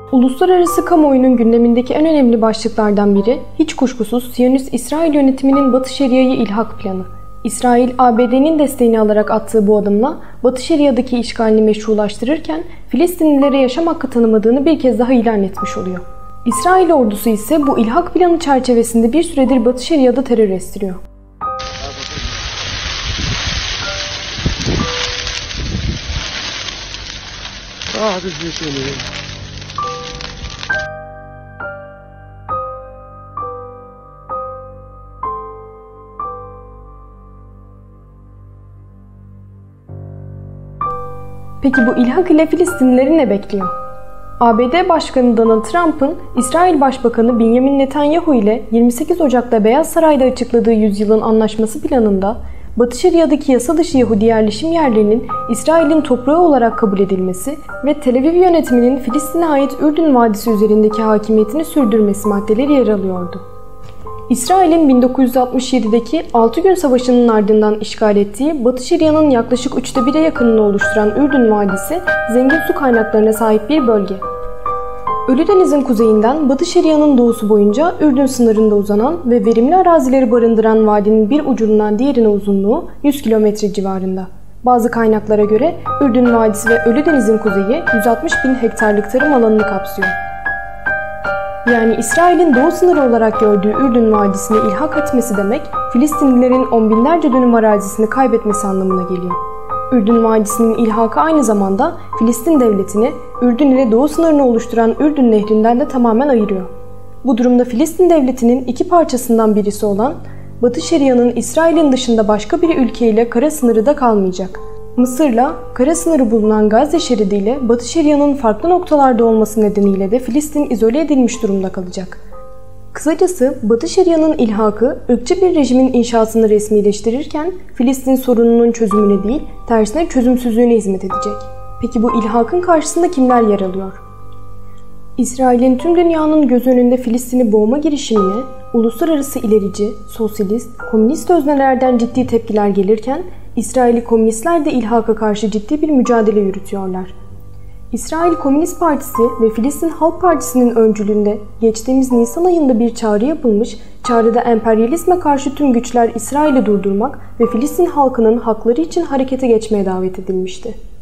Uluslararası kamuoyunun gündemindeki en önemli başlıklardan biri, hiç kuşkusuz Siyonist İsrail yönetiminin Batı Şeria'yı ilhak planı. İsrail, ABD'nin desteğini alarak attığı bu adımla Batı Şeria'daki işgalini meşrulaştırırken Filistinlilere yaşam hakkı tanımadığını bir kez daha ilan etmiş oluyor. İsrail ordusu ise bu ilhak planı çerçevesinde bir süredir Batı Şeria'da terör estiriyor. Peki bu ilhak ile Filistinlileri ne bekliyor? ABD Başkanı Donald Trump'ın İsrail Başbakanı Benjamin Netanyahu ile 28 Ocak'ta Beyaz Saray'da açıkladığı yüzyılın anlaşması planında Batı Şeria'daki yasa dışı Yahudi yerleşim yerlerinin İsrail'in toprağı olarak kabul edilmesi ve Tel Aviv yönetiminin Filistin'e ait Ürdün Vadisi üzerindeki hakimiyetini sürdürmesi maddeleri yer alıyordu. İsrail'in 1967'deki 6 gün savaşının ardından işgal ettiği Batı Şeria'nın yaklaşık 1/3'e yakınını oluşturan Ürdün Vadisi, zengin su kaynaklarına sahip bir bölge. Ölüdeniz'in kuzeyinden Batı Şeria'nın doğusu boyunca Ürdün sınırında uzanan ve verimli arazileri barındıran vadinin bir ucundan diğerine uzunluğu 100 kilometre civarında. Bazı kaynaklara göre Ürdün Vadisi ve Ölüdeniz'in kuzeyi 160.000 hektarlık tarım alanını kapsıyor. Yani İsrail'in doğu sınırı olarak gördüğü Ürdün Vadisi'ne ilhak etmesi demek, Filistinlilerin on binlerce dönüm arazisini kaybetmesi anlamına geliyor. Ürdün Vadisi'nin ilhakı aynı zamanda Filistin devletini Ürdün ile doğu sınırını oluşturan Ürdün Nehri'nden de tamamen ayırıyor. Bu durumda Filistin devletinin iki parçasından birisi olan Batı Şeria'nın İsrail'in dışında başka bir ülkeyle kara sınırı da kalmayacak. Mısır'la kara sınırı bulunan Gazze şeridi ile Batı Şeria'nın farklı noktalarda olması nedeniyle de Filistin izole edilmiş durumda kalacak. Kısacası Batı Şeria'nın ilhakı ırkçı bir rejimin inşasını resmileştirirken Filistin sorununun çözümüne değil, tersine çözümsüzlüğüne hizmet edecek. Peki bu ilhakın karşısında kimler yer alıyor? İsrail'in tüm dünyanın göz önünde Filistin'i boğma girişimine uluslararası ilerici, sosyalist, komünist öznelerden ciddi tepkiler gelirken İsrailli komünistler de ilhaka karşı ciddi bir mücadele yürütüyorlar. İsrail Komünist Partisi ve Filistin Halk Partisi'nin öncülüğünde geçtiğimiz Nisan ayında bir çağrı yapılmış, çağrıda emperyalizme karşı tüm güçler İsrail'i durdurmak ve Filistin halkının hakları için harekete geçmeye davet edilmişti.